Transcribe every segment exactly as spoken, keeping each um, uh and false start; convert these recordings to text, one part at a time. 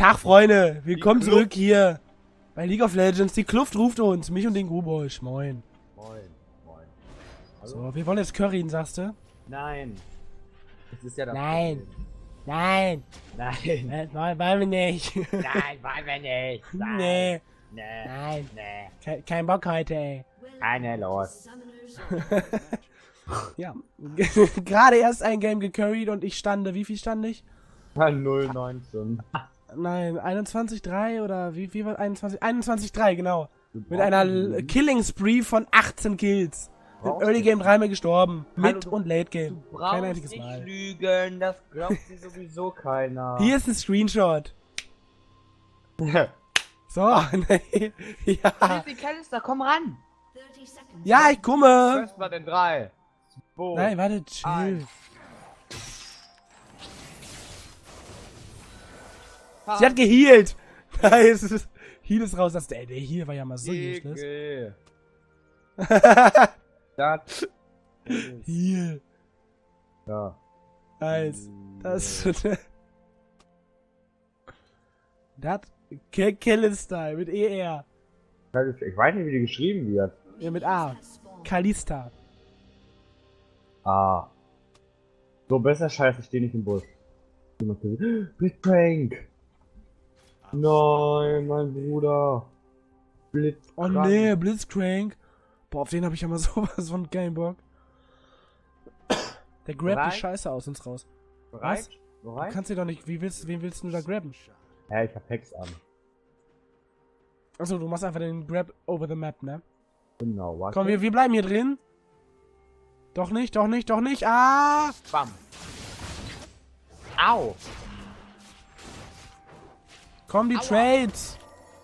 Tag, Freunde. Willkommen Die zurück hier bei League of Legends. Die Kluft ruft uns. Mich und den Grubosch. Moin. Moin. Moin. Hallo? So, wir wollen jetzt curryen, sagst du? Nein. Das ist ja das Nein. Problem. Nein. Nein. Äh, wollen wollen wir nicht. Nein, wollen wir nicht. Nein. Nee. Nee. Nein. Nee. Ke kein Bock heute, ey. Keine los. Ja. Gerade erst ein Game gecurried und ich stande. Wie viel stand ich? null neunzehn. Nein, einundzwanzig drei oder wie, wie war einundzwanzig? einundzwanzig drei, genau. Mit brauchst einer du L- die? Killing Spree von achtzehn Kills. Im Brauchst Early du Game dreimal gestorben. Hallo, Mit du- und Late Game. Du Kein brauchst einziges nicht Mal. lügen, das glaubt dir sowieso keiner. Hier ist ein Screenshot. So, nee. Ja. Wie Callister, komm ran. Ja, ich komme. First Blood in drei. zwei, Nein, warte, chill. eins. Sie hat gehealt. Nice. Heal ist raus. Das, ey, der Heal war ja mal so useless. Ekel. Das. Heal. Ja. Nice. Das. Das. Kellenstyle mit E R. Ich weiß nicht, wie die geschrieben wird. Ja, mit A. Kalista. Ah. So, besser scheiße, ich stehe nicht im Bus. Big Prank. Nein, mein Bruder. Blitz. Oh nee, Blitzcrank. Boah, auf den habe ich ja mal sowas von keinen Bock. Der grabt Bereit? die Scheiße aus uns raus. Bereit? Du Bereit? kannst dir doch nicht. Wie willst, wen willst du da grabben? Ja, ich hab Hex an. Achso, du machst einfach den Grab over the map, ne? Genau, warte. Komm, wir, wir bleiben hier drin. Doch nicht, doch nicht, doch nicht. Ah! Bam. Au. Komm, die Aua. Trades.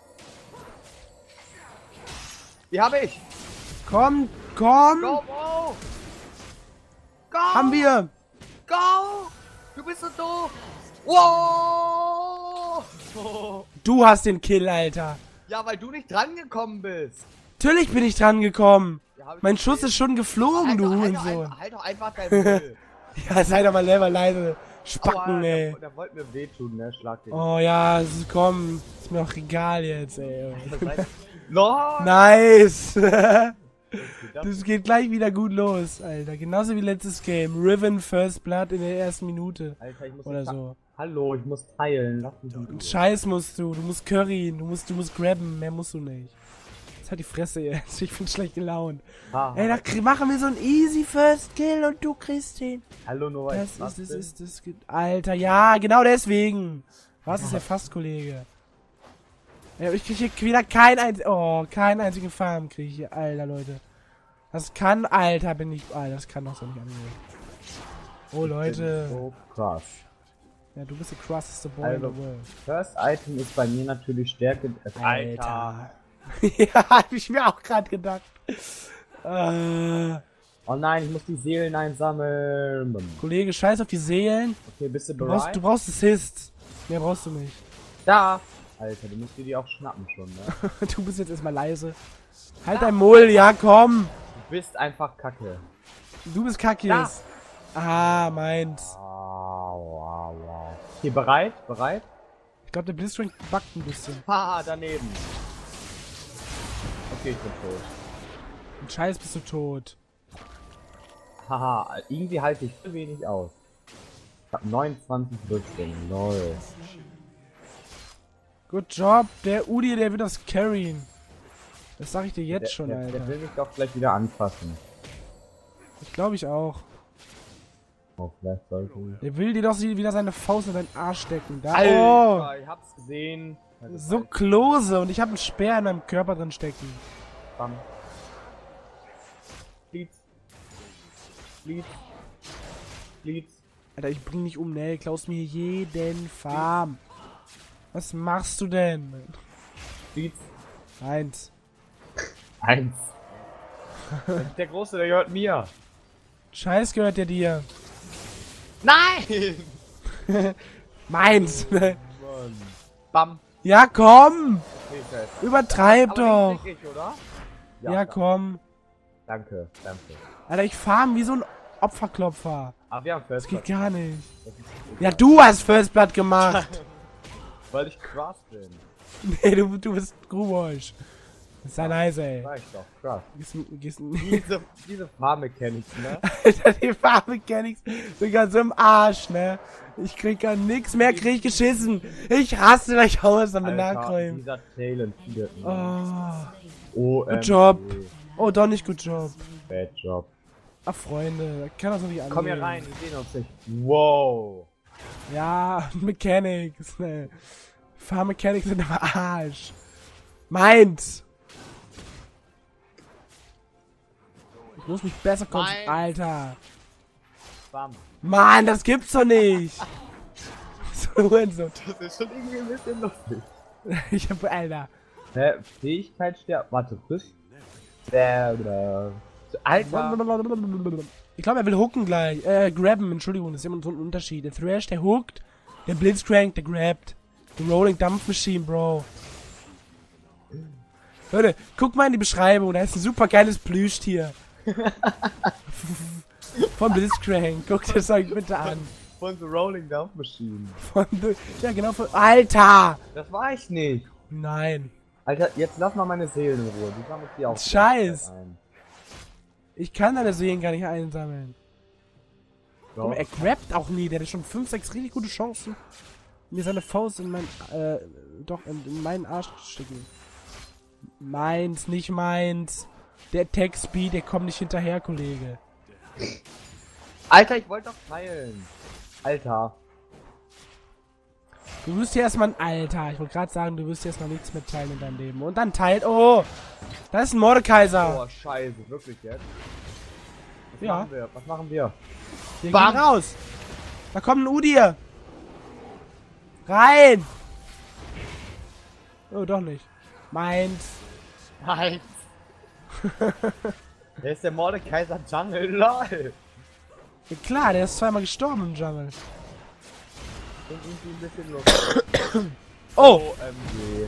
Die habe ich. Komm, komm. Go, Bro. Go. Haben wir. Go. Du bist so doof. Wow. Du hast den Kill, Alter. Ja, weil du nicht drangekommen bist. Natürlich bin ich dran gekommen. Ja, hab ich Mein gesehen. Schuss ist schon geflogen, halt du doch, halt, doch Hurensohn. einfach, halt doch einfach dein Müll. Ja, sei doch mal selber leise. Aua, Spacken, ey. der, der wollte mir wehtun, ne? Schlag den. Oh ja, s- komm. Ist mir auch egal jetzt, ey. No. Nice. Das geht gleich wieder gut los, Alter. Genauso wie letztes Game. Riven First Blood in der ersten Minute. Alter, ich muss Oder nicht- so. Hallo, ich muss teilen. Lass mich in Ruhe. Scheiß musst du. Du musst curryen. Du musst, du musst grabben. Mehr musst du nicht. Jetzt halt die Fresse jetzt. Ich bin schlecht gelaunt. Ha, Ey, da krie- machen wir so einen easy First Kill und du kriegst den. Hallo, Noah. Das was ist, das denn? ist, das ist, Alter, ja, genau deswegen. Was ist ja fast, Kollege? Ja, ich krieg hier wieder kein einzigen, oh, keinen einzigen Farm krieg ich hier, Alter, Leute. Das kann, Alter, bin ich, Alter, das kann doch so nicht angehen. Oh, Leute. So krass. Ja, du bist der krasseste Boy Also, in the world. First Item ist bei mir natürlich Stärke. Alter. Ja, hab ich mir auch gerade gedacht. Äh, Oh nein, ich muss die Seelen einsammeln. Kollege, scheiß auf die Seelen. Okay, bist du Du brauchst, bereit? du brauchst Assists. Mehr brauchst du nicht. Da! Alter, du musst dir die auch schnappen schon, ne? Du bist jetzt erstmal leise. Halt dein Maul, ja komm. Du bist einfach kacke. Du bist Kackis. Ah, meins. Wow, wow, wow. Okay, bereit? Bereit? Ich glaube, der Blitzcrank backt ein bisschen. Haha, daneben. Okay, ich bin tot. Und Scheiß bist du tot. Haha, irgendwie halte ich zu wenig aus. Ich hab neunundzwanzig Rüstung, lol. Good job. Der Udi, der wird das carryen. Das sag ich dir jetzt Der, schon, der, Alter. der will mich doch gleich wieder anfassen. Das glaube ich auch. Oh, vielleicht sollte ich. Der will dir doch sie- wieder seine Faust in deinen Arsch stecken. Da. Alter, ich hab's gesehen. Oh, so close. Und ich habe einen Speer in meinem Körper drin stecken. Bam. Blitz. Blitz. Blitz. Alter, ich bring dich um, ne? Klaust mir jeden Farm. Was machst du denn? Blitz. Eins. Eins. Der Große, der gehört mir. Scheiß gehört der dir. Nein! Meins. Mann. Bam. Ja, komm. Okay, fest. Übertreib Aber doch. den krieg ich, oder? Ja, komm. Danke, danke. Alter, ich farm wie so ein Opferklopfer. Ach, wir haben Das First geht Blood. gar nicht. Das ist Ja, du hast First Blood gemacht. Weil ich krass bin. Nee, du, du bist Grubosch. Sei leise, ey. Sag ich doch, krass. Gehst, gehst, Diese, diese Farbe-Mechanics, ne? Alter, die Farbe kenn ich sogar so im Arsch, ne? Ich krieg gar nix mehr, krieg ich geschissen. Ich raste gleich aus am Nachräumen. Dieser Talent hier. Oh, Oh, good job. Oh, doch nicht good job. Bad Job. Ach, Freunde, kann das noch nicht angehen. Komm hier rein, wir sehen uns nicht. Wow. Ja, Mechanics, ne? Fahrmechanics sind am Arsch. Meins. Ich muss mich besser konzentrieren. Alter. Bam. Mann, das gibt's doch nicht. So Hurensohn. Das ist schon irgendwie ein bisschen lustig. Ich hab, Alter. Hä? Fähigkeit sterben. Warte, bis. Der, der. Alter. Ich glaube, er will hooken gleich. Äh, grabben, Entschuldigung, das ist immer so ein Unterschied. Der Thrash, der hookt. Der Blitzcrank, der grabt. Die Rolling Dump Machine, Bro. Leute, guck mal in die Beschreibung, da ist ein super geiles Plüschtier. Von Blitzcrank, guck dir das euch bitte an. Von The Rolling Dump Machine. Von the, ja, genau, von. Alter! Das war ich nicht. Nein. Alter, jetzt lass mal meine Seelen in Ruhe. Die sammelt die auch. Scheiß. Ein. Ich kann deine Seelen gar nicht einsammeln. So. Aber er grabt auch nie, der hat schon fünf, sechs richtig gute Chancen, mir seine Faust in mein, äh, doch, in, in meinen Arsch zu stecken. Meins, nicht meins. Der Tech-Speed, der kommt nicht hinterher, Kollege. Alter, ich wollte doch teilen. Alter. Du wirst hier erstmal ein Alter. Ich wollte gerade sagen, du wirst hier erstmal nichts mitteilen in deinem Leben. Und dann teilt. Oh! Da ist ein Mordekaiser. Oh, scheiße, wirklich jetzt? Was Ja. machen wir? Was machen wir? Wir Bam. gehen raus. Da kommt ein Udir. Rein! Oh, doch nicht. Meins. Nein. Der ist der Mordekaiser Jungle, lol. Ja klar, der ist zweimal gestorben im Jungle. Und irgendwie ein bisschen lustig. Oh! O M G.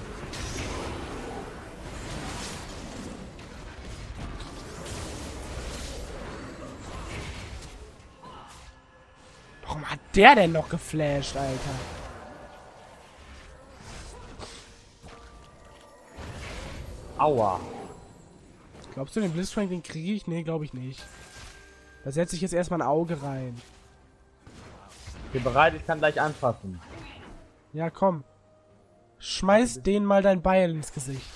Warum hat der denn noch geflasht, Alter? Aua. Glaubst du, den Blitzcrank, den kriege ich? Nee, glaube ich nicht. Da setze ich jetzt erstmal ein Auge rein. Ich bin bereit, ich kann gleich anfassen. Ja, komm. Schmeiß den mal dein Beil ins Gesicht.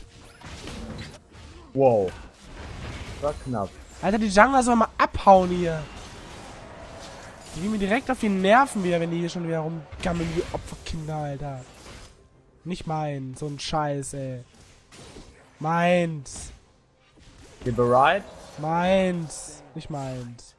Wow. Das war knapp. Alter, die Jungler sollen mal abhauen hier. Die gehen mir direkt auf die Nerven wieder, wenn die hier schon wieder rumgammeln wie Opferkinder, Alter. Nicht mein, so ein Scheiß, ey. Meins. You bereit? Meins. Nicht meins.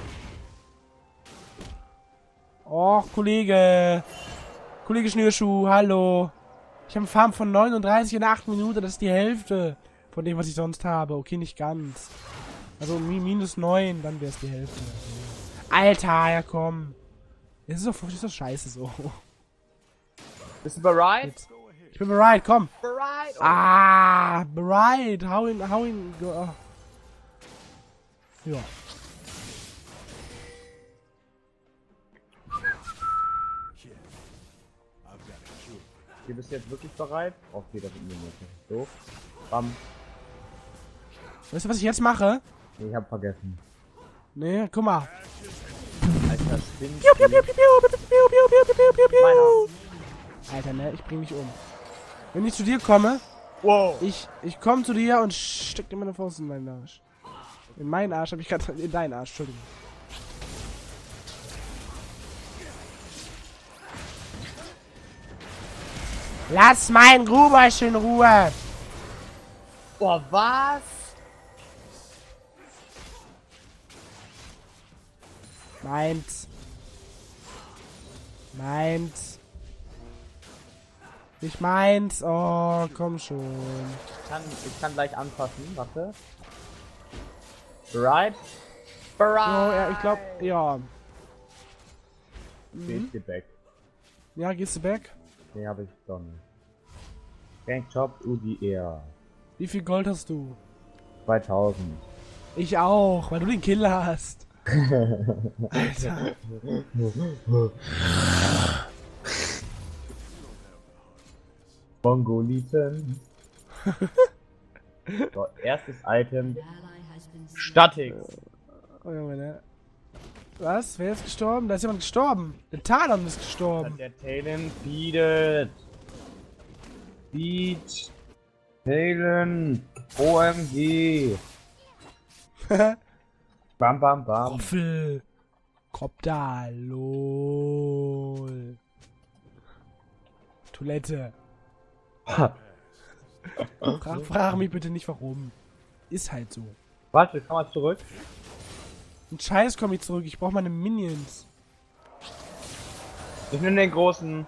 Och, Kollege. Kollege Schnürschuh, hallo. Ich habe einen Farm von neununddreißig in acht Minuten. Das ist die Hälfte von dem, was ich sonst habe. Okay, nicht ganz. Also mi minus neun, dann wäre es die Hälfte. Alter, ja komm. Es ist doch, ist doch scheiße so. Bist du bereit? Jetzt. Ich bin bereit, komm. Bereit! Oh. Ah, bereit. Hau ihn, hau ihn. Oh. Ja. Du bist jetzt wirklich bereit? Okay, das ist mir nicht so. Bam. Weißt du, was ich jetzt mache? Nee, ich hab vergessen. Nee, guck mal. Alter, Spinn. Piu, piu, piu, piu, piu, piu, piu, piu, piu, piu, piu. Meiner. Alter, ne, ich bring mich um. Wenn ich zu dir komme, Wow. ich, ich komme zu dir und steck dir meine Faust in meinen Arsch. In meinen Arsch habe ich gerade, in deinen Arsch, Entschuldigung. Lass meinen Grubersch in Ruhe! Boah, was? Meins. Meins. Nicht meins. Oh, komm schon. Ich kann, ich kann gleich anfassen, warte. Bereit? Bereit! Oh, ja, ich glaube, ja. Okay, ich geh weg. Ja, gehst du weg? Nee, hab ich doch nicht. Gang Job U D R. Wie viel Gold hast du? zweitausend. Ich auch, weil du den Killer hast. Alter. Mongoliten. So, erstes Item. Statix. Oh Junge, ne? Was? Wer ist gestorben? Da ist jemand gestorben. Der Talon ist gestorben. Der Talon feedet. Feed. Talon. O M G. Bam, bam, bam. Roffel. Kopf da. Lol. Toilette. frag, frag mich bitte nicht warum. Ist halt so. Warte, komm mal zurück. Ein Scheiß komm ich zurück. Ich brauch meine Minions. Ich nehme den großen.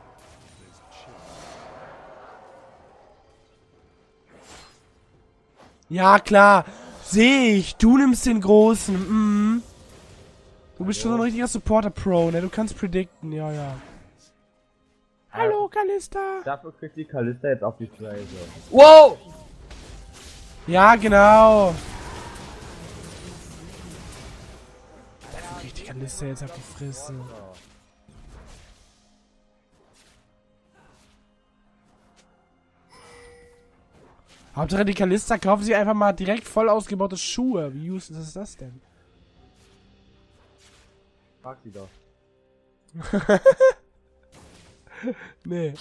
Ja, klar. Sehe ich. Du nimmst den großen. Mhm. Du bist schon so ein richtiger Supporter-Pro, ne? Du kannst predikten. Ja, ja. Hallo, Kalista. Dafür kriegt die Kalista jetzt auf die Fresse. Wow! Ja, genau. Dafür kriegt die Kalista jetzt auf die Fresse. Hauptsache die Kalista kaufen sie einfach mal direkt voll ausgebaute Schuhe. Wie useless ist das denn? Frag sie doch. Nee.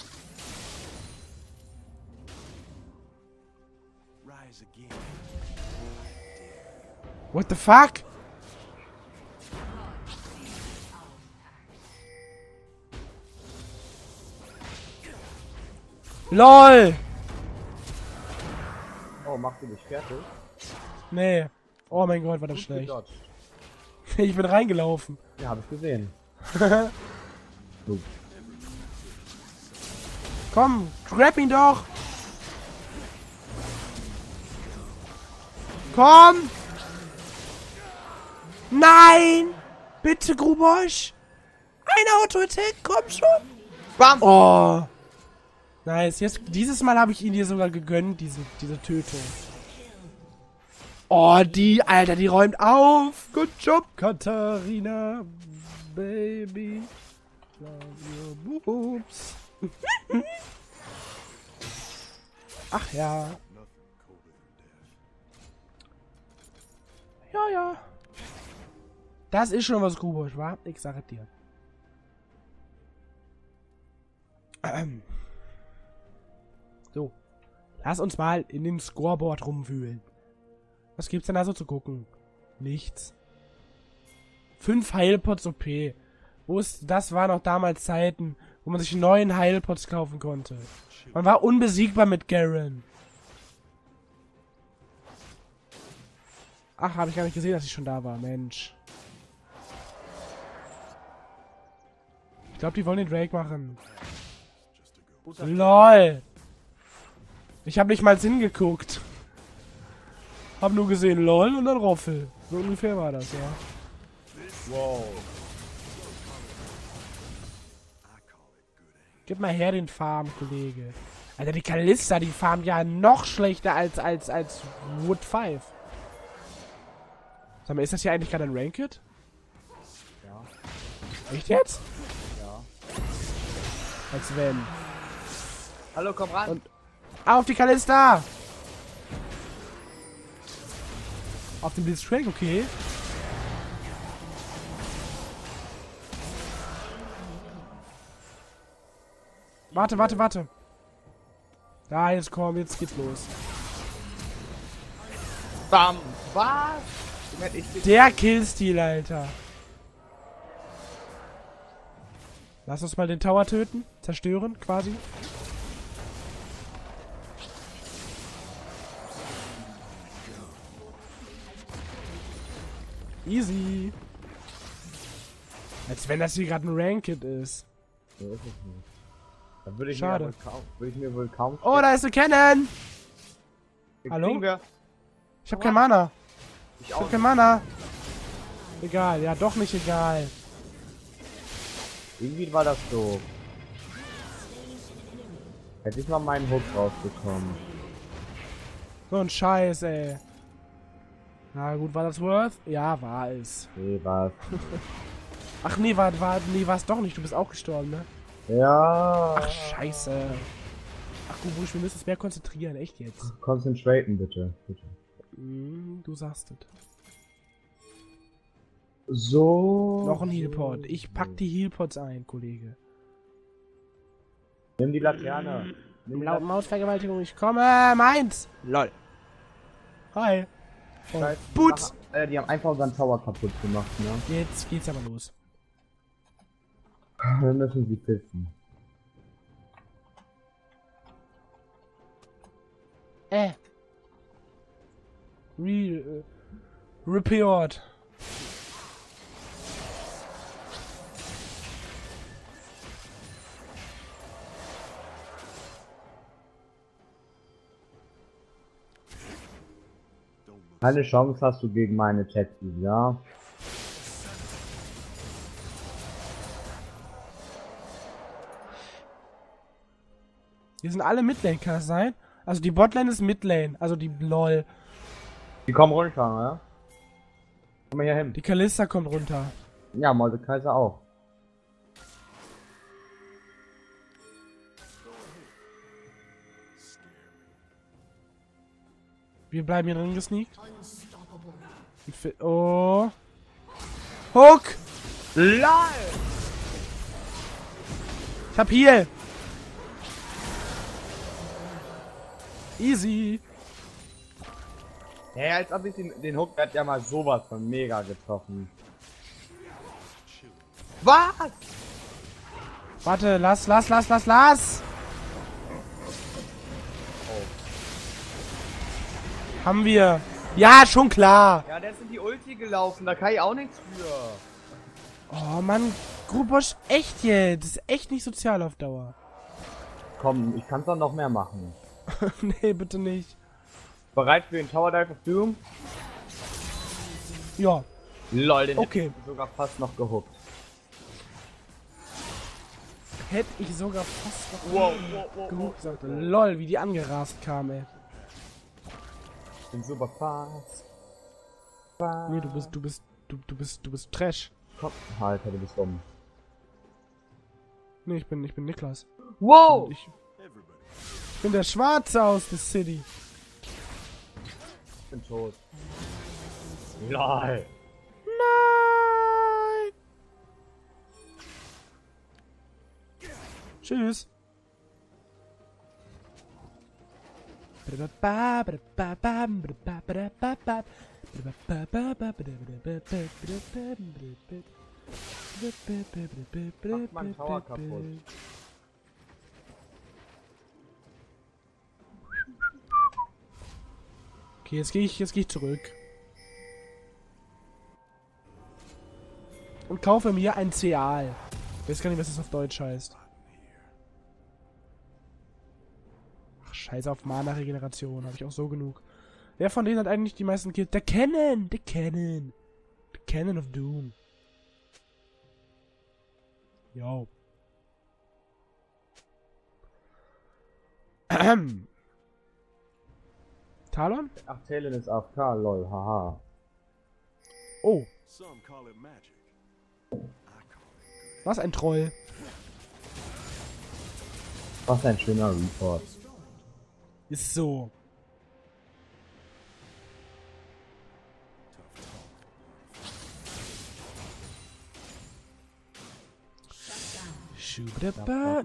What the fuck? LOL! Oh, macht sie dich fertig? Nee. Oh mein Gott, war das Gut schlecht. gedodged. Ich bin reingelaufen. Ja, hab ich gesehen. So. Komm, grab ihn doch! Komm! Nein! Bitte, Grubosch! Ein Auto-Attack, komm schon! Bam! Oh! Nice, jetzt, dieses Mal habe ich ihn dir sogar gegönnt, diese, diese Tötung. Oh, die, Alter, die räumt auf! Good job, Katharina! Baby! Love your boobs! Ach ja. Ja, ja. Das ist schon was Grubosch, wa? Ich sage dir. Ähm. So. Lass uns mal in dem Scoreboard rumwühlen. Was gibt's denn da so zu gucken? Nichts. Fünf Heilpots O P. Wo ist, das war noch damals Zeiten, wo man sich neuen Heilpots kaufen konnte. Man war unbesiegbar mit Garen. Ach, habe ich gar nicht gesehen, dass ich schon da war. Mensch. Ich glaube, die wollen den Drake machen. LOL. Ich habe nicht mal hingeguckt. Hab nur gesehen LOL und dann Roffel. So ungefähr war das, ja. Wow. Gib mal her den Farm, Kollege. Alter, die Kalista, die farmt ja noch schlechter als, als, als Wood fünf. Sag mal, ist das hier eigentlich gerade ein Ranked? Ja. Echt jetzt? Ja. Als wenn. Hallo, komm ran. Und auf die Kalista! Auf den Blitzcrank, okay. Warte, warte, warte. Da, jetzt komm, jetzt geht's los. Bam. Was? Ich Der Killstil, Alter. Lass uns mal den Tower töten. Zerstören, quasi. Easy. Als wenn das hier gerade ein Ranked ist. So ist es nicht. Dann würde ich, Schade. Mir wohl kaum, würde ich mir wohl kaum... Oh, da ist eine Cannon! Den Hallo? kriegen wir. Ich hab kein Mana. Ich Ich auch hab kein Mana. Egal, ja doch nicht egal. Irgendwie war das so. Hätte ich mal meinen Hook rausbekommen. So ein Scheiß, ey. Na gut, war das worth? Ja, war es. Nee, was? Ach nee, war, war, nee, war es doch nicht. Du bist auch gestorben, ne? Ja. Ach, scheiße. Ach gut, Busch, wir müssen uns mehr konzentrieren, echt jetzt. Concentraten bitte. bitte. Mm, du sagst es. So. Noch ein Healpot. Ich pack die Healpots ein, Kollege. Nimm die Laterne. Nimm die Laut Laterne. Mausvergewaltigung, ich komme. Meins! Lol. Hi. Oh, Scheiße, die Putz! machen- äh, die haben einfach unseren Tower kaputt gemacht, ne? Jetzt geht's aber los. Wir müssen sie pissen. Äh. Re... Äh, Report. Keine Chance hast du gegen meine Tetris, ja? Wir sind alle Midlane, kann das sein? Also die Botlane ist Midlane, also die LOL. Die kommen runter, ne? Komm mal hier hin. Die Kalista kommt runter. Ja, Mordekaiser auch. Wir bleiben hier drin gesneakt. Oh. Hook! LOL! Ich hab Heal! Easy! Hey, als ob ich den, den Hook hat ja mal sowas von mega getroffen. Was? Warte, lass, lass, lass, lass, lass! Haben wir. Ja, schon klar! Ja, der ist in die Ulti gelaufen, da kann ich auch nichts für. Oh Mann, Grubosch, echt jetzt! Das ist echt nicht sozial auf Dauer. Komm, ich kann doch noch mehr machen. Nee, bitte nicht. Bereit für den Tower Dive of Doom? Ja, Lol, den Okay. hätte ich sogar fast noch gehuckt. hätte ich sogar fast noch Wow, wow, wow, genug gesagt. Lol, wie die angerast kam, ey. Ich bin super fast. fast. Nee, du bist, du bist, du, du bist, du bist Trash. Komm, Alter, du bist dumm. Nee, ich bin, ich bin Niklas. Wow! Und ich, ich bin der Schwarze aus der City. Ich bin tot. Lol. Nein! Tschüss. Macht mein Tower kaputt. Okay, jetzt gehe ich, jetzt gehe ich zurück. Und kaufe mir ein Ceal. Ich weiß gar nicht, was das auf Deutsch heißt. Ach, scheiß auf Mana-Regeneration. Habe ich auch so genug. Wer von denen hat eigentlich die meisten Kills? Der Cannon! Der Cannon! Der Cannon of Doom. Yo. Ahem. Talon? Ach, Talon ist A F K, lol, haha. Oh, Some call it magic. was ein Troll. Was ein schöner Report. Ist so. Schubidaba.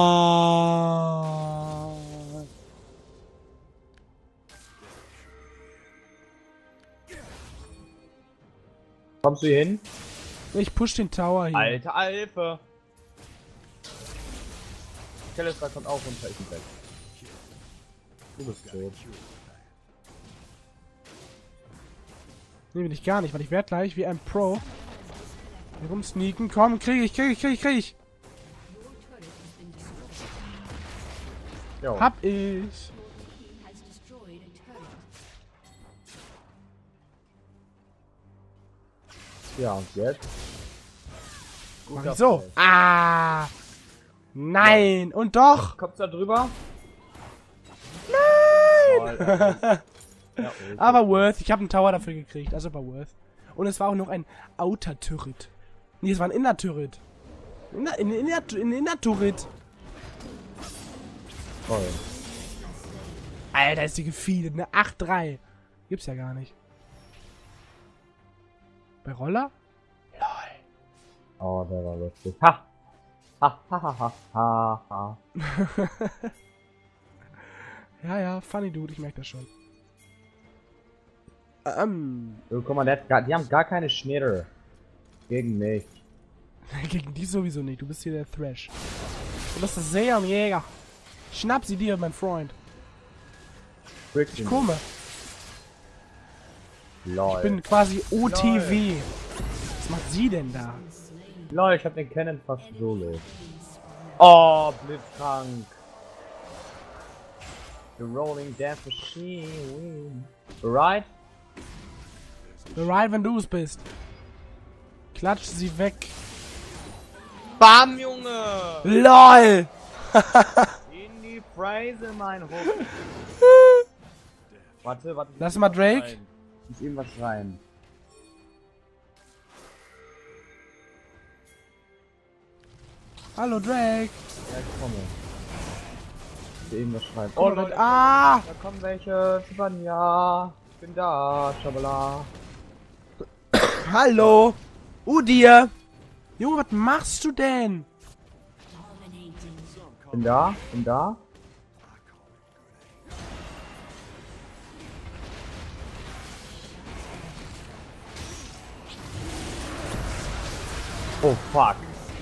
No. Kommst du hier hin? Ich push den Tower hier. Alter Alpe! Kelester kommt auch runter, ich bin weg. Du bist tot. Nee, will ich gar nicht, weil ich werde gleich wie ein Pro hier rumsneaken. Komm, krieg ich, krieg ich, krieg ich, krieg ich. Jo. Hab ich. Ja, und jetzt? Mach Guter ich so. Preis. Ah. Nein. Und doch. Kommst du da drüber? Nein. Ja, okay. Aber worth. Ich habe einen Tower dafür gekriegt. Also war worth. Und es war auch noch ein Outer Turret. Nee, es war ein Inner Turret. Inner, in, in, in, in Inner Turret. Toll. Alter, ist die gefeedet, ne? acht drei. Gibt's ja gar nicht. Bei Roller? Lol. Oh, der war lustig. Ha! Ha, ha, ha, ha, ha, ha. Ja, ja, funny Dude, ich merke das schon. Ähm. So, guck mal, der hat gar, die haben gar keine Schnitter. Gegen mich. Gegen die sowieso nicht, du bist hier der Thrash. Du bist der Seelenjäger. Schnapp sie dir, mein Freund. Ich komme. Lol. Ich bin quasi O T W. Was macht sie denn da? Lol, ich hab den Cannon fast solo. Oh, blitzkrank. The Rolling Death Machine. Right? Bereit, wenn du es bist. Klatsch sie weg. Bam, Junge! LOL! In die Phrase, mein Hof. Warte, warte. Lass mal Drake. Ist irgendwas rein. Hallo Drake. Ja, ich komme. Ist irgendwas rein. Oh, Leute. Ah! Da kommen welche. Sibania. Ich bin da. Schabala. Hallo. Udir. Junge, was machst du denn? Bin da. Bin da. Oh fuck.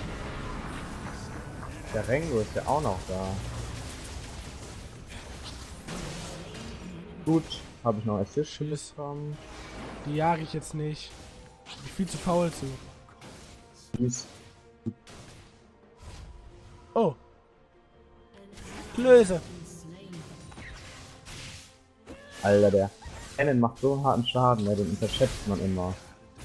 Der Rengo ist ja auch noch da. Gut, habe ich noch Assist bekommen. Die jage ich jetzt nicht. Ich bin viel zu faul zu. Tschüss. Oh. Klöße. Alter, der Cannon macht so harten Schaden, ne? Den unterschätzt man immer.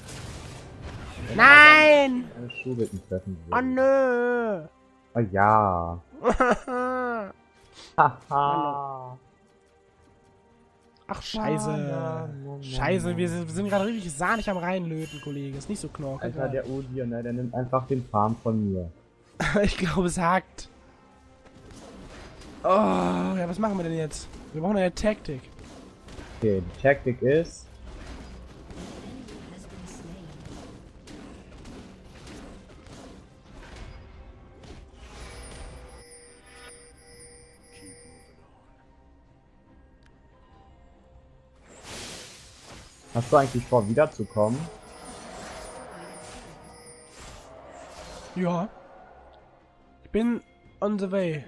Nein! Eine Schuhwicken treffen Oh will. nö. Oh ja. Haha. Ach scheiße. Scheiße, wir sind, wir sind gerade richtig sahnig am Reinlöten, Kollege. Ist nicht so knorke. Alter, der Udir, ne? Der nimmt einfach den Farm von mir. Ich glaube, es hackt. Oh, ja, was machen wir denn jetzt? Wir brauchen eine Taktik. Okay, die Taktik ist... Hast du eigentlich vor, wiederzukommen? Ja. Ich bin on the way.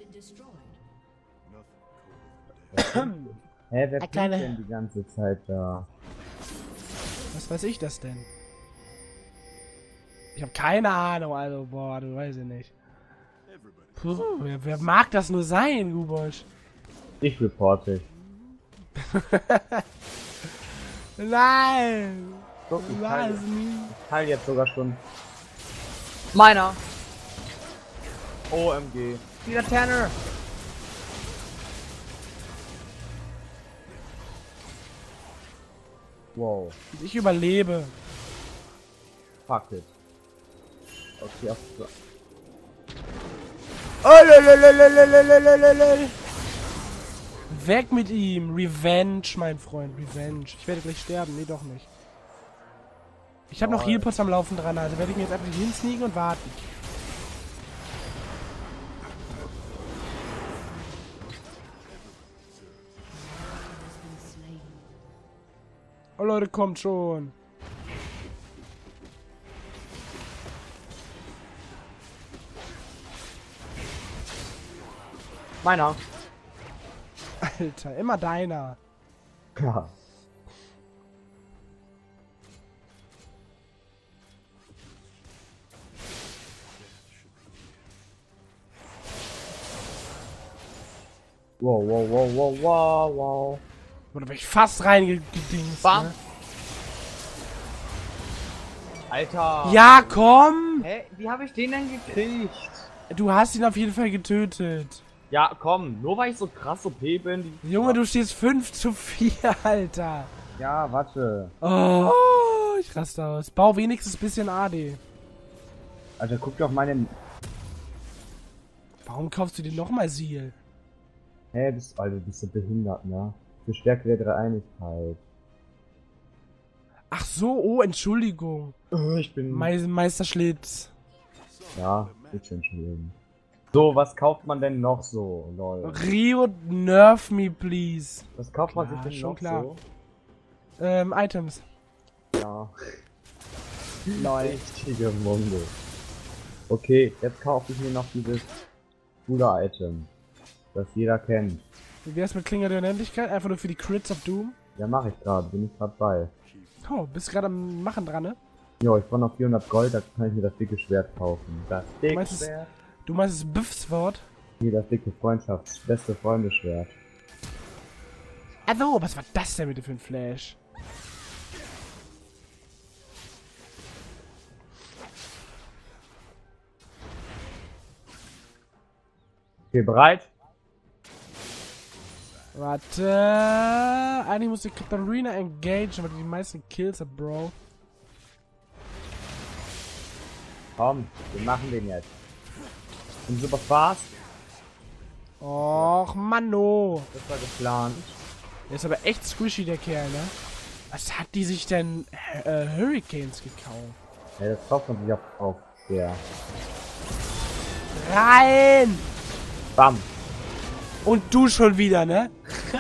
Hä, wer Ah, fliegt kleine- denn die ganze Zeit da? Was weiß ich das denn? Ich habe keine Ahnung, also, boah, du weißt ja nicht. Puh, wer, wer mag das nur sein, Gubosch? Ich reporte. Nein! Guck, ich Lass teile, mich. ich teile jetzt sogar schon. Meiner! O M G. Wieder Tanner! Wow. Ich überlebe. Fuck it. Okay, auf so. Oh, lelelelelelelelelelelel. Weg mit ihm. Revenge, mein Freund. Revenge. Ich werde gleich sterben. Nee, doch nicht. Ich habe noch Oh. Healpots am Laufen dran, also werde ich mir jetzt einfach hinsneaken und warten. Oh Leute, kommt schon. Meiner! Alter, immer deiner. Ja. Wow, wow, wow, wow, wow, wow. Oder bin ich fast reingedingst, Bam. ne? Alter! Ja, komm! Hä? Wie habe ich den denn gekriegt? Du hast ihn auf jeden Fall getötet. Ja, komm, nur weil ich so krass O P bin. Die Junge, du stehst fünf zu vier, Alter. ja, warte. Oh, ich raste aus. Bau wenigstens ein bisschen A D. Alter, guck dir auf meinen. Warum kaufst du dir nochmal Seal? Hä, bist, Alter, bist du behindert, ne? Für Stärke der Dreieinigkeit. Ach so, oh, Entschuldigung. Ich bin... Me Meister Schlitz. Ja, wird schon schwierig. So, was kauft man denn noch so, lol? Rio, nerf me, please. Was kauft man Klar, sich denn schon noch klar. so? Ähm, Items. Ja. Lol. Richtige Mongo. Okay, jetzt kaufe ich mir noch dieses coole Item, das jeder kennt. Wie wär's mit Klinger der Unendlichkeit? Einfach nur für die Crits of Doom? Ja, mache ich gerade, bin ich gerade bei. Oh, bist gerade am Machen dran, ne? Jo, ich brauche noch vierhundert Gold, da kann ich mir das dicke Schwert kaufen. Das dicke meinst es- Schwert? Du meinst das Biffs-Wort? Hier, das dicke Freundschafts-, beste Freundeschwert. Also, was war das denn bitte für ein Flash? Okay, bereit? Warte. Eigentlich muss die Katharina engagen, weil die die meisten Kills hat, Bro. Komm, wir machen den jetzt. Bin super fast. Och, Manno. Das war geplant. Der ist aber echt squishy, der Kerl, ne? Was hat die sich denn äh, Hurricanes gekauft? Ja, das kauft man sich auch auf. Ja. Rein! Bam. Und du schon wieder, ne?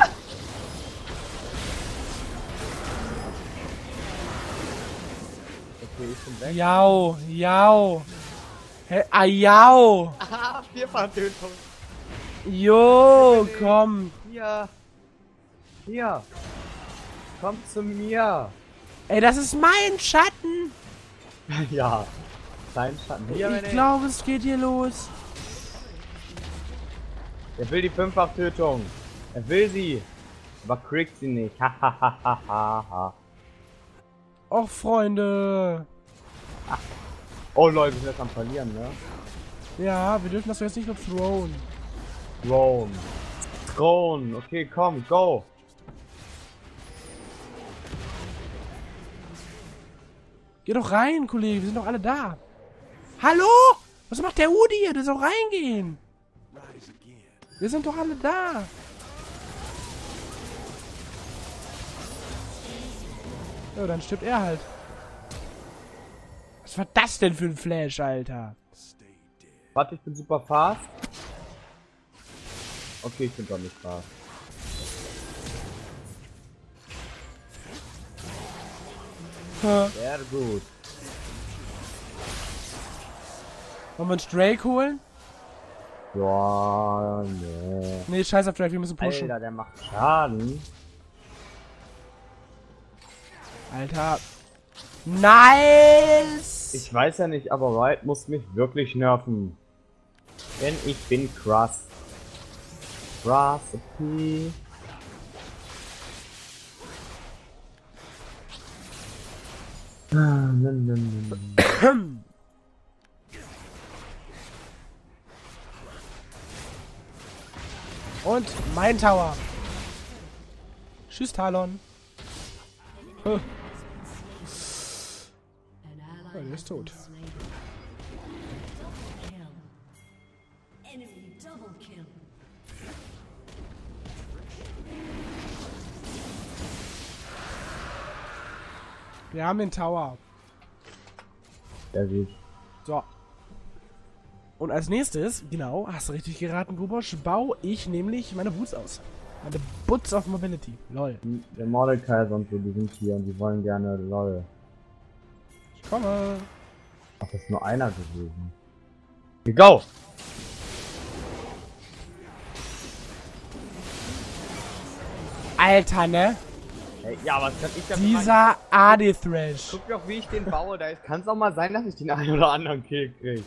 Okay, ich bin weg. Jau, jau. Hä, ah, jau. Ah, Vierfachtötung. Jo, komm. Hier. Hier. Komm zu mir. Ey, das ist mein Schatten. Ja. Dein Schatten. Hier, Ich glaube, es geht hier los. Er will die Fünffach-Tötung. Er will sie. Aber kriegt sie nicht. Hahaha. Och, Freunde. Oh Leute, wir sind jetzt am Verlieren, ne? Ja, wir dürfen das jetzt nicht nur throwen. Throne. Throne. Okay, komm, go. Geh doch rein, Kollege. Wir sind doch alle da. Hallo? Was macht der Udi hier? Der soll reingehen. Wir sind doch alle da. Ja, dann stirbt er halt. Was war das denn für ein Flash, Alter? Warte, ich bin super fast. Okay, ich bin doch nicht fast. Ha. Sehr gut. Wollen wir uns Drake holen? Ja, ne. Nee, scheiß auf Drake, wir müssen pushen. Alter, der macht Schaden. Alter. Nice! Ich weiß ja nicht, aber Riot muss mich wirklich nerven. Denn ich bin krass. Krass, okay. Und mein Tower. Tschüss, Talon. Huh. Oh, der ist tot. Wir haben den Tower. Sehr gut. So. Und als nächstes, genau, hast du richtig geraten, Grubosch, baue ich nämlich meine Boots aus. Meine Boots of Mobility. Lol. Der Mordekaiser und so, die sind hier und die wollen gerne lol. Ich komme. Ach, das ist nur einer gewesen. Okay, go! Alter, ne? Hey, ja, was kann ich da Dieser A D-Thrash. Guck doch, wie ich den baue. Da kann es auch mal sein, dass ich den einen oder anderen Kill krieg.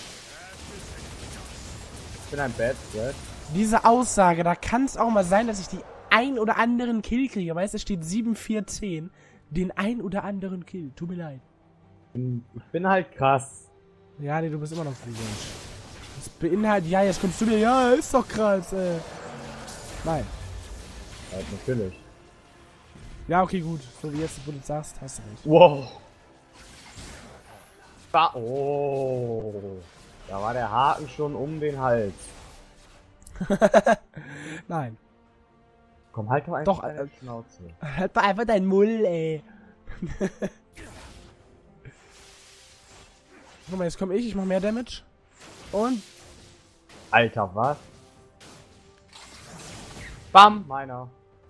Ich bin ein Bad Threat. Diese Aussage, da kann es auch mal sein, dass ich die ein oder anderen Kill kriege. Weißt du, es steht sieben vier zehn. Den ein oder anderen Kill. Tut mir leid. Ich bin halt krass. Ja, nee, du bist immer noch Grubosch. Das beinhaltet, ja, jetzt kommst du mir, ja, ist doch krass, ey. Nein. Halt, natürlich. Ja, okay, gut. So wie jetzt, wo du sagst, hast du recht. Wow. Ba oh. Da war der Haken schon um den Hals. Nein. Komm, halt doch einfach Doch, deine äh, Schnauze. Halt doch einfach dein Mull, ey. Guck mal, jetzt komme ich, ich mache mehr Damage. Und Alter, was? Bam. Meiner.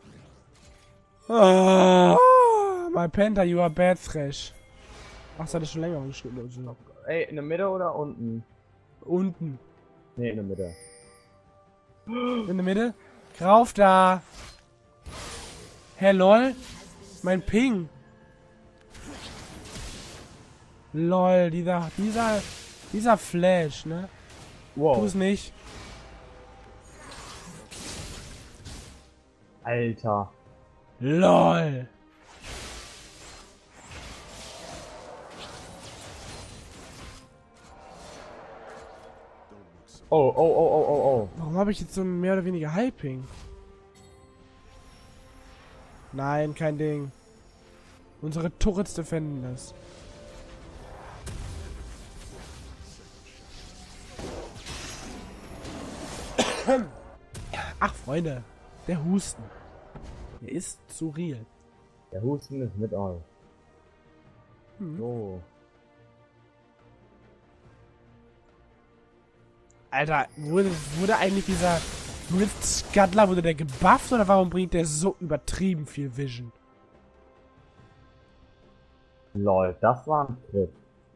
Ah, my Penta, you are bad, Thresh. Ach, das hat schon länger geschrieben. Also. Ey, in der Mitte oder unten? Unten. Ne, in der Mitte. In der Mitte. Rauf da. Hä, lol. Mein Ping. Lol, dieser, dieser, dieser Flash, ne? Wow. Tu es nicht. Alter. LOL. Oh, oh, oh, oh, oh, oh. Warum habe ich jetzt so ein mehr oder weniger Hyping? Nein, kein Ding. Unsere Turrets defenden das. Ach, Freunde. Der Husten. Der ist zu real. Der Husten ist mit euch. Hm. So. Alter, wurde, wurde eigentlich dieser Rift Scuttler, wurde der gebufft oder warum bringt der so übertrieben viel Vision? Lol, das war ein Crit.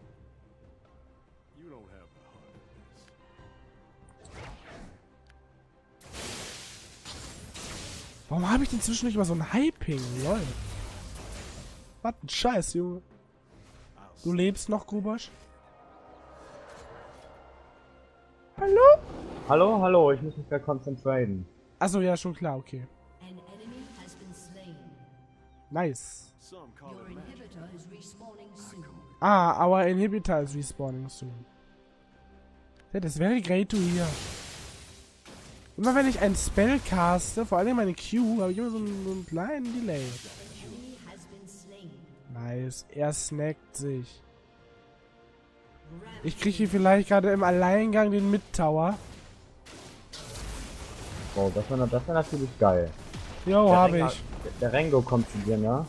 Warum habe ich denn zwischendurch immer so ein Hyping? Lol. Was ein Scheiß, Junge. Du lebst noch, Grubosch? Hallo? Hallo, hallo, ich muss mich da konzentrieren. Achso, ja, schon klar, okay. An enemy has been slain. Nice. Your inhibitor is respawning soon. Ah, our inhibitor is respawning soon. That is very great to hear. Immer wenn ich ein Spell caste, vor allem meine Q, habe ich immer so einen, so einen kleinen Delay. Enemy has been slain. Nice, er snackt sich. Ich kriege hier vielleicht gerade im Alleingang den Mid-Tower. Wow, das wäre das wär natürlich geil. Jo, Der habe Rengar- ich. Der Rengo kommt zu dir, ne?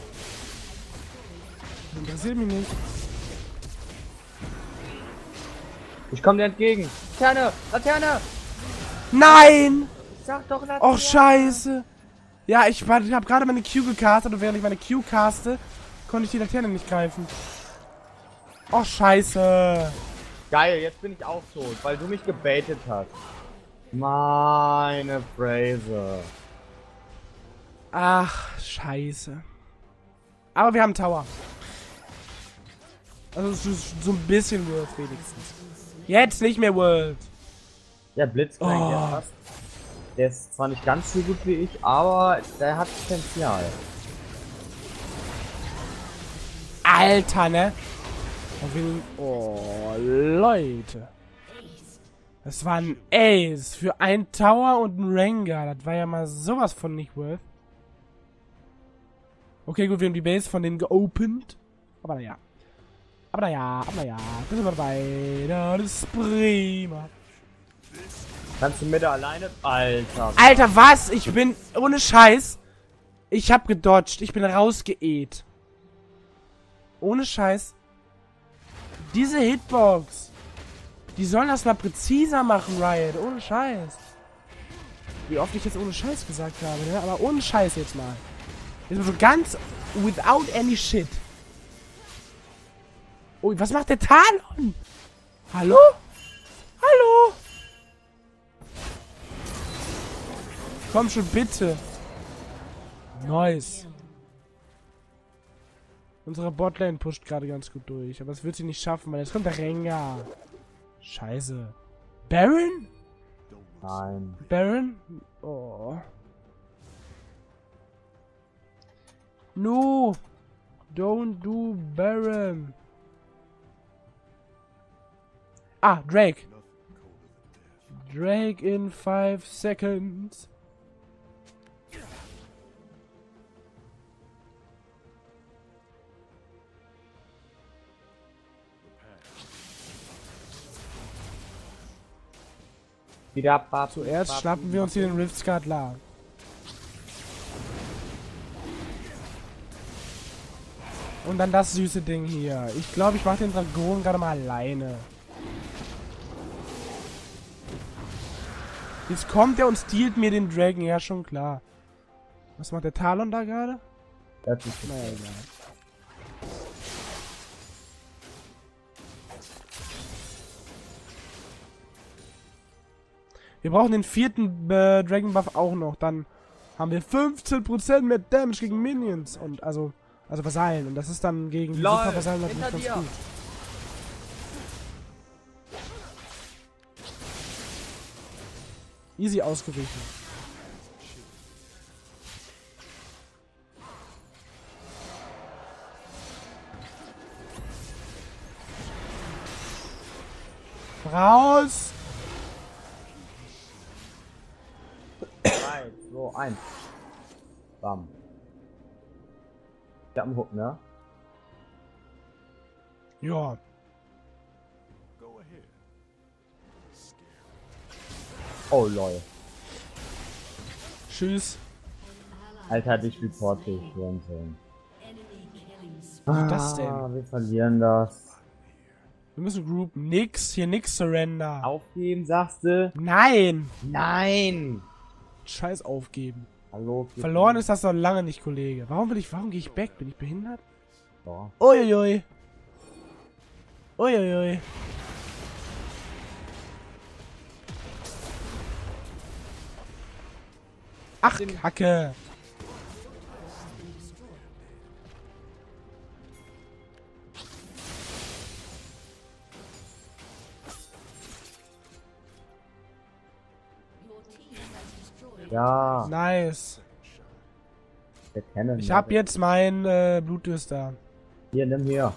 Interessiert mich nicht. Ich komme dir entgegen. Laterne. Laterne. Nein! Sag doch Laterne. Och, scheiße! Ja, ich, war- ich habe gerade meine Q gecastet und während ich meine Q caste, konnte ich die Laterne nicht greifen. Och, scheiße! Geil, jetzt bin ich auch tot, weil du mich gebaitet hast. Meine Phrase. Ach, scheiße. Aber wir haben Tower. Also es ist so ein bisschen World wenigstens. Jetzt nicht mehr World. Der Blitzcrank, Oh. der, ist fast, der ist zwar nicht ganz so gut wie ich, aber der hat Potenzial. Alter, ne? Und wir, oh, Leute. Das war ein Ace für ein Tower und ein Rengar. Das war ja mal sowas von nicht worth. Okay, gut, wir haben die Base von denen geopend. Aber naja. Aber naja, aber naja. Da sind wir dabei. Das ist prima. Kannst du mit der alleine? Alter. Alter, was? Ich bin, ohne Scheiß. Ich hab gedodged. Ich bin rausgeäht. Ohne Scheiß. Diese Hitbox. Die sollen das mal präziser machen, Riot. Ohne Scheiß. Wie oft ich jetzt ohne Scheiß gesagt habe, ne? Aber ohne Scheiß jetzt mal. Jetzt mal so ganz without any shit. Oh, was macht der Talon? Hallo? Hallo? Komm schon, bitte. Nice. Unsere Botlane pusht gerade ganz gut durch. Aber das wird sie nicht schaffen, weil jetzt kommt der Rengar. Scheiße. Baron? Nein. Baron? Oh. No. Don't do Baron. Ah, Drake. Drake in five seconds. Wieder ab. Zuerst schnappen wir uns hier den Riftsguard La. Und dann das süße Ding hier. Ich glaube, ich mache den Dragon gerade mal alleine. Jetzt kommt er und stiehlt mir den Dragon. Ja, schon klar. Was macht der Talon da gerade? Das ist Naja, egal. Wir brauchen den vierten äh, Dragon Buff auch noch. Dann haben wir fünfzehn Prozent mehr Damage gegen Minions. Und also, also Vasallen. Und das ist dann gegen die Lol, Super Vasallen natürlich hinter ganz dir. gut. Easy ausgewichen. Raus! drei, zwei, eins. Bam. Ich hab einen Hook, ne? Ja. Oh lol. Tschüss. Alter, dich reporte ich schon. Enemy killing spree. Was ist das denn? Ah, wir verlieren das. Wir müssen groupen. Nix, hier nix Surrender. Aufgeben, sagst du? Nein! Nein! Scheiß aufgeben. Hallo? Verloren ist das noch lange nicht, Kollege. Warum will ich, warum gehe ich back? Bin ich behindert? Ja. Uiuiui. Uiuiui. Ach, Kacke. Your team has destroyed. Ja, Nice. wir kennen. Ich hab jetzt mein äh, Blutdüster. Hier, nimm hier.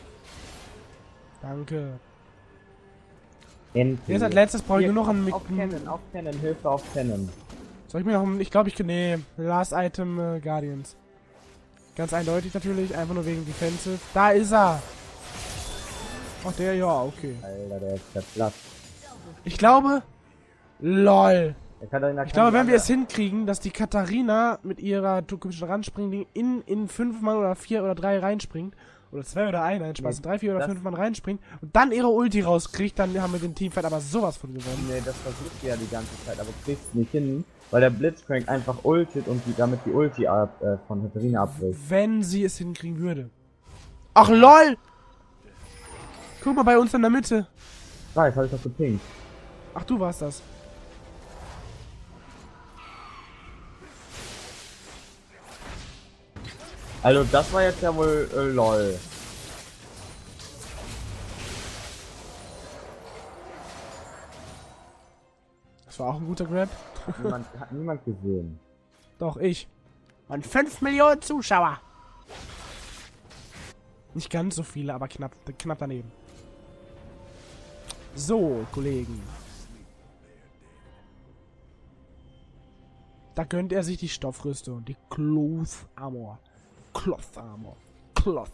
Danke. Endlich. Jetzt als letztes brauche ich Hier, nur noch einen... auf, auf Canon, auf Canon, Hilfe auf Canon. Soll ich mir noch einen... Ich glaube, ich... Nee. Last Item äh, Guardians. Ganz eindeutig natürlich. Einfach nur wegen Defensive. Da ist er. Ach, der... Ja, okay. Alter, der ist zerplatzt. Ich glaube... LOL. Der Katharina Ich kann glaube, die wenn wir alle- es hinkriegen, dass die Katharina mit ihrer türkischen Ranspringen in, in fünf Mann oder vier oder drei reinspringt, oder zwei oder ein, nein, Spaß, Nee, drei, vier oder das- fünf Mann reinspringt und dann ihre Ulti rauskriegt, dann haben wir den Teamfight aber sowas von gewonnen. Nee, das versucht sie ja die ganze Zeit, aber kriegst nicht hin, weil der Blitzcrank einfach ultet und die, damit die Ulti ab, äh, von Katharina abbricht. Wenn sie es hinkriegen würde. Ach, LOL! Guck mal bei uns in der Mitte. Weiß, hab ich doch gepinkt. Ach, du warst das. Also das war jetzt ja wohl äh, lol. Das war auch ein guter Grab. Niemand, hat niemand gesehen. Doch, ich. Und fünf Millionen Zuschauer. Nicht ganz so viele, aber knapp, knapp daneben. So, Kollegen. Da gönnt er sich die Stoffrüstung. Die Cloth Armor. Cloth Armor. Cloth.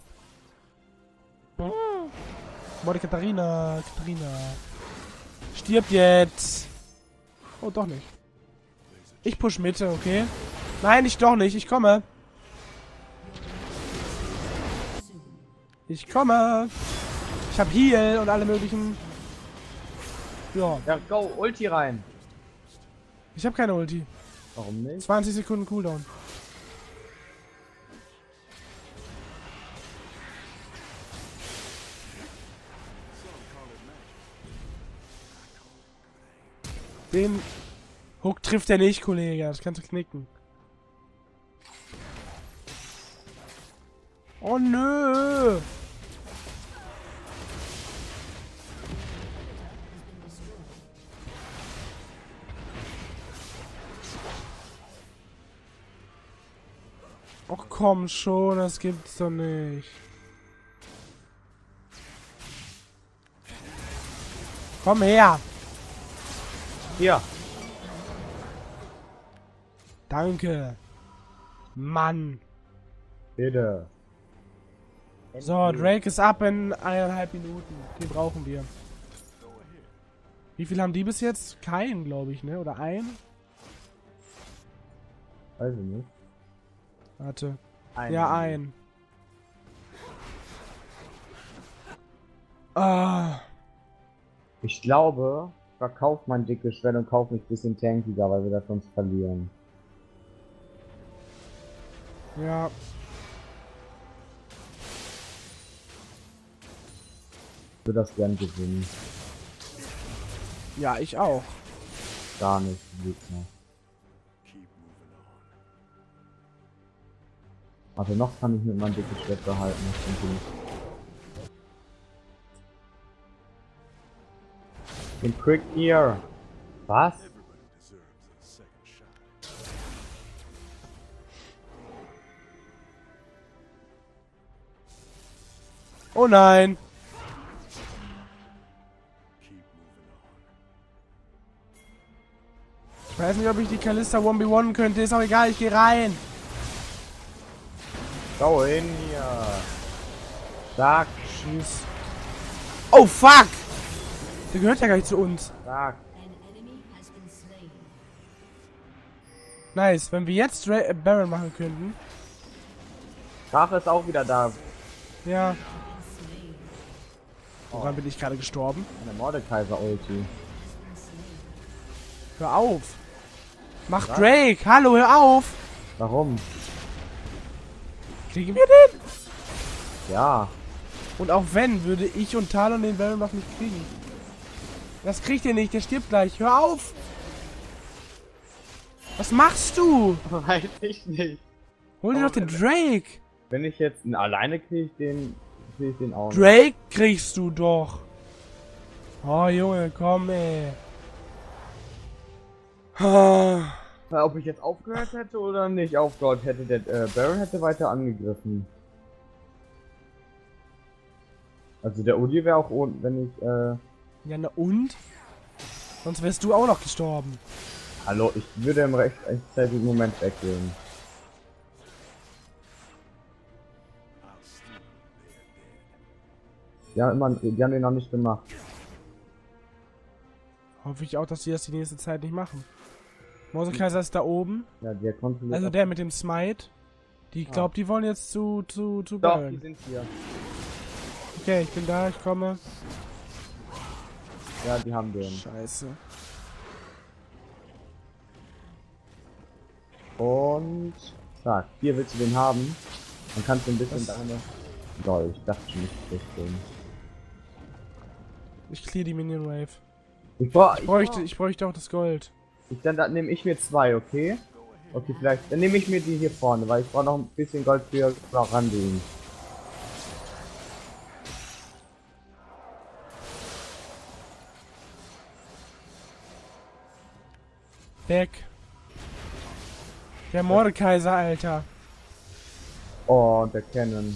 Boah, die Katharina. Katharina. Stirb jetzt. Oh, doch nicht. Ich push Mitte, okay? Nein, ich doch nicht. Ich komme. Ich komme. Ich hab Heal und alle möglichen... Ja, Ja, go, Ulti rein. ich hab keine Ulti. Warum nicht? zwanzig Sekunden Cooldown. Den Hook trifft er nicht, Kollege. Das kannst du knicken. Oh nö. Och komm schon, das gibt's doch nicht. Komm her. Hier. Danke. Mann. Bitte. So, Drake ist ab in eineinhalb Minuten. Den brauchen wir. Wie viel haben die bis jetzt? Keinen, glaube ich, ne? Oder ein? Weiß ich nicht. Warte. Ein. Ja, ein. Ah. Ich glaube, ich verkauf mein dickes Schwert und kauf mich ein bisschen tankiger, weil wir das sonst verlieren. Ja. Ich würde das gern gewinnen. Ja, ich auch. Gar nicht, Gegner. Also noch kann ich mit meinem dickes Schwert behalten, das stimmt nicht. Den Quick Ear. Was? Oh nein. Ich weiß nicht, ob ich die Kalista eins gegen eins könnte. Ist auch egal, ich gehe rein. Schau hin hier. Sag, Tschüss. Oh fuck! Der gehört ja gar nicht zu uns. sag. An enemy has been slain. Nice, wenn wir jetzt Dra äh, Baron machen könnten. Drache ist auch wieder da. Ja. Woran bin ich gerade gestorben? Eine Mordekaiser-Ulti. Hör auf. Mach Drake. Hallo, hör auf. Warum? Kriegen wir den? Ja. Und auch wenn, würde ich und Talon den Baron noch nicht kriegen. Das kriegt ihr nicht, der stirbt gleich. Hör auf. Was machst du? Weiß ich nicht. Hol dir doch den Drake. Wenn ich jetzt ihn alleine kriege, ich den, krieg ich den auch nicht. Drake kriegst du doch. Oh Junge, komm ey. Ah. Na, ob ich jetzt aufgehört hätte oder nicht aufgehört hätte, der äh, Baron hätte weiter angegriffen. Also der Uli wäre auch ohne, wenn ich, äh... Ja, na und? Sonst wärst du auch noch gestorben. Hallo, ich würde im recht rechtzeitigen Moment weggehen. Ja, immer, die haben den noch nicht gemacht. Hoffe ich auch, dass die das die nächste Zeit nicht machen. Mausekaiser ist da oben. Ja, der kontrolliert. Also auch- der mit dem Smite. Die, ich glaube, die wollen jetzt zu, zu, zu Doch, die Baron. sind hier. Okay, ich bin da, ich komme. Ja, die haben den. Scheiße. Und... Sag, hier willst du den haben. Dann kannst du ein bisschen Das- deine... Lol, ich dachte schon nicht richtig. Ich clear die Minion Wave. Ich, brauch, Ich bräuchte, ich bräuchte auch das Gold. Ich, dann, dann nehme ich mir zwei, okay? Okay, vielleicht. Dann nehme ich mir die hier vorne, weil ich brauche noch ein bisschen Gold für Randuin. Weg. Der Mordekaiser, Alter. Oh, und der Cannon.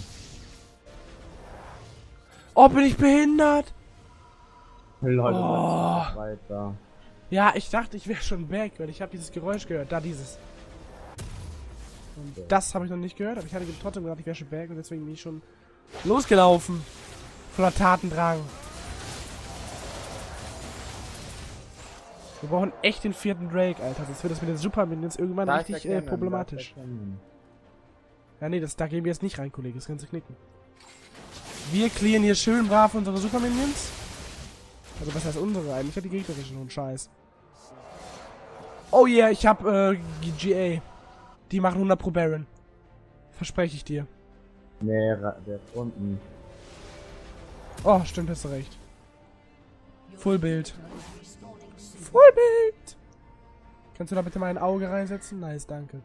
Oh, bin ich behindert? Leute, Oh. weiter. Ja, ich dachte, ich wäre schon back, weil ich habe dieses Geräusch gehört. Da, dieses. Und das habe ich noch nicht gehört, aber ich hatte trotzdem gedacht, ich wäre schon back und deswegen bin ich schon losgelaufen. Voller Tatendrang. Wir brauchen echt den vierten Drake, Alter. Sonst wird das mit den Super Minions irgendwann Da ist richtig der äh, Cannon, problematisch. da ist der Cannon. Ja, nee, das, da gehen wir jetzt nicht rein, Kollege. Das kannst du knicken. Wir clearen hier schön brav unsere Super Minions. Also, was heißt unsere eigentlich? Ja, die gegnerischen und Scheiß. Oh yeah, ich hab äh, G A. Die machen hundert pro Baron. Verspreche ich dir. Nee, ra- der ist unten. Oh, stimmt, hast du recht. Fullbild. Fullbild! Kannst du da bitte mal ein Auge reinsetzen? Nice, danke.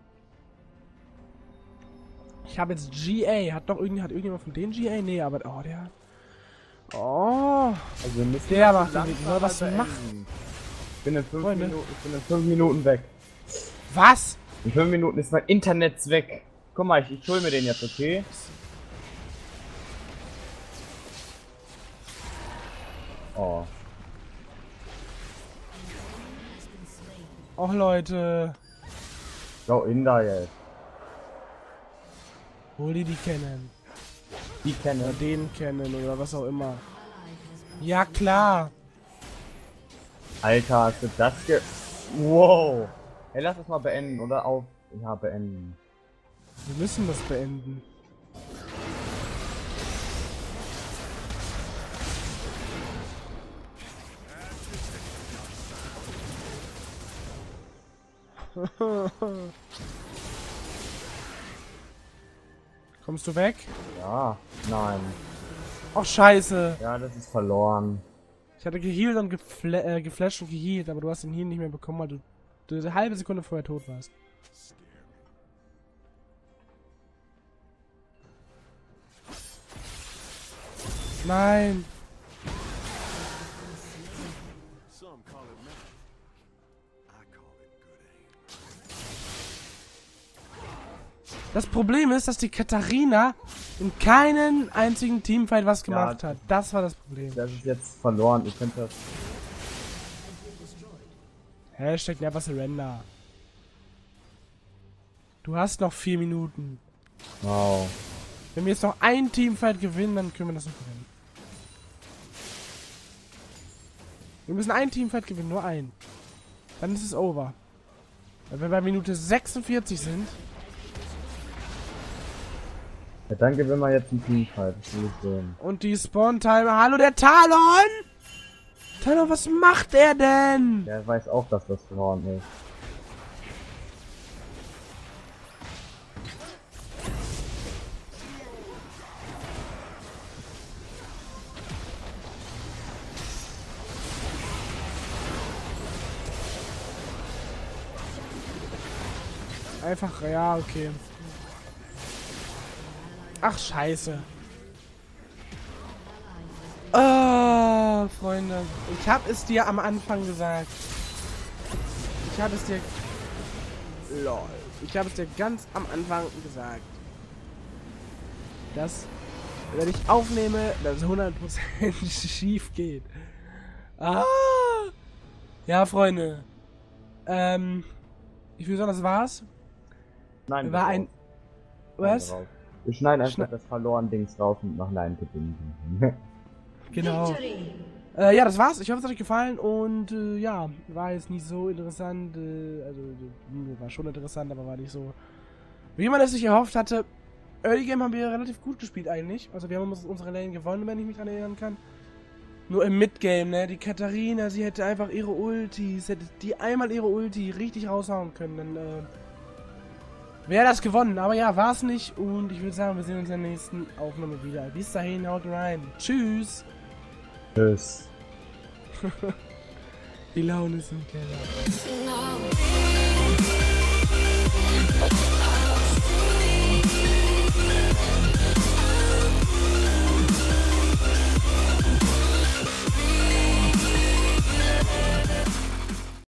Ich habe jetzt G A. Hat doch irgendwie, hat irgendjemand von denen G A? Nee, aber. Oh, der. Oh. Also wir müssen Der das macht den langsam Weg. Soll was mal machen? beenden. Ich bin in fünf Freunde. Minuten, ich bin in fünf Minuten weg. Was? In fünf Minuten ist mein Internet weg. Guck mal, ich, ich hol mir den jetzt, okay? Oh. Och, Leute. Go in da jetzt. Hol dir die kennen. Die Oder kennen. den kennen oder was auch immer. Ja, klar. Alter, hast du das ge... Wow. Hey, lass das mal beenden, oder? Auf... Ja, beenden. Wir müssen das beenden. Kommst du weg? Ja, nein. Ach, scheiße. Ja, das ist verloren. Ich hatte gehealt und gefla äh, geflasht und gehealt, aber du hast den Heal nicht mehr bekommen, weil du, du eine halbe Sekunde vorher tot warst. Nein. Das Problem ist, dass die Katharina in keinen einzigen Teamfight was gemacht Ja. hat. Das war das Problem. Das ist jetzt verloren. Ihr könnt das... Hashtag never surrender. Du hast noch vier Minuten. Wow. Wenn wir jetzt noch ein Teamfight gewinnen, dann können wir das noch gewinnen. Wir müssen ein Teamfight gewinnen, nur ein. Dann ist es over. Weil wir bei Minute sechsundvierzig sind. Ja, dann gewinnen wir jetzt ein Teamfight. Das will ich sehen. Und die Spawn-Timer. Hallo, der Talon! Talon, was macht er denn? Der weiß auch, dass das verloren ist. Einfach, ja, okay. Ach, scheiße. Ah, Freunde. Ich hab es dir am Anfang gesagt. Ich habe es dir... Lol. Ich habe es dir ganz am Anfang gesagt. Dass, wenn ich aufnehme, das hundert Prozent schief geht. Ah. Ja, Freunde. Ähm... Ich würde sagen, das war's. Nein, War das ein... raus. Was? Nein, raus. Wir schneiden einfach Schne das verloren Dings raus und machen ein Tipping. Genau. Victory. Äh, ja, das war's. Ich hoffe, es hat euch gefallen und äh, ja, war jetzt nicht so interessant. Äh, also, äh, war schon interessant, aber war nicht so, wie man es sich erhofft hatte. Early Game haben wir relativ gut gespielt eigentlich. Also, wir haben uns unsere Lane gewonnen, wenn ich mich daran erinnern kann. Nur im Midgame, ne? Die Katharina, sie hätte einfach ihre Ultis, hätte die einmal ihre Ulti richtig raushauen können, dann äh, wäre das gewonnen. Aber ja, war es nicht. Und ich würde sagen, wir sehen uns in der nächsten Aufnahme wieder. Bis dahin, haut rein. Tschüss. Tschüss. Die Laune ist im Keller. No.